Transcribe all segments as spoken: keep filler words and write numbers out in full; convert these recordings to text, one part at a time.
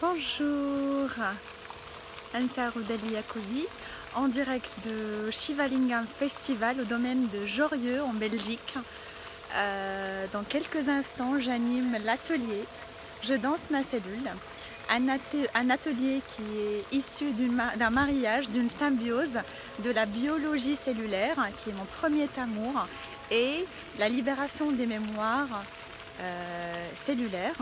Bonjour, Ansar Oudali Yacobi, en direct de Shivalingam Festival au domaine de Jorieux en Belgique. Euh, dans quelques instants, j'anime l'atelier Je danse ma cellule, un, até un atelier qui est issu d'un mariage, d'une symbiose de la biologie cellulaire, qui est mon premier amour, et la libération des mémoires euh, cellulaires.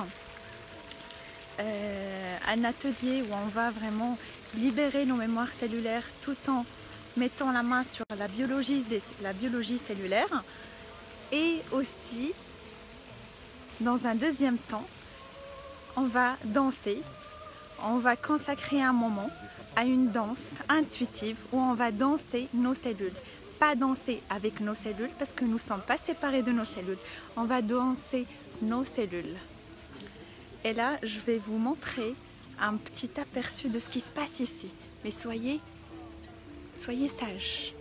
Euh, un atelier où on va vraiment libérer nos mémoires cellulaires tout en mettant la main sur la biologie, des, la biologie cellulaire, et aussi dans un deuxième temps on va danser, on va consacrer un moment à une danse intuitive où on va danser nos cellules, pas danser avec nos cellules parce que nous ne sommes pas séparés de nos cellules, on va danser nos cellules. Et là, je vais vous montrer un petit aperçu de ce qui se passe ici. Mais soyez, soyez sages.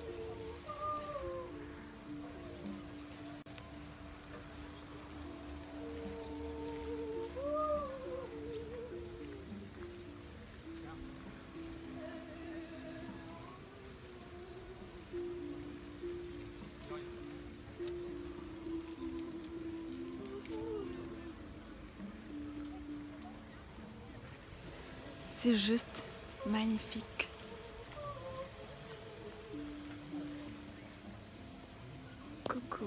C'est juste magnifique. Coucou.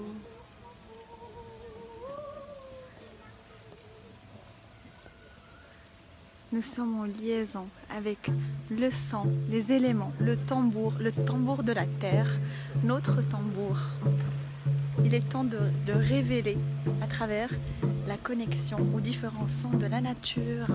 Nous sommes en liaison avec le sang, les éléments, le tambour, le tambour de la terre, notre tambour. Il est temps de, de révéler à travers la connexion aux différents sons de la nature.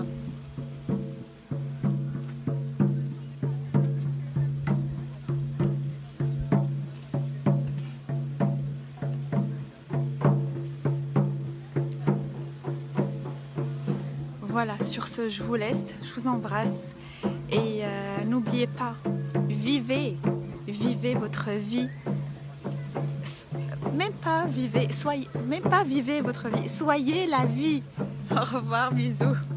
Voilà, sur ce, je vous laisse, je vous embrasse et euh, n'oubliez pas, vivez, vivez votre vie, même pas vivez, soyez, même pas vivez votre vie, soyez la vie. Au revoir, bisous.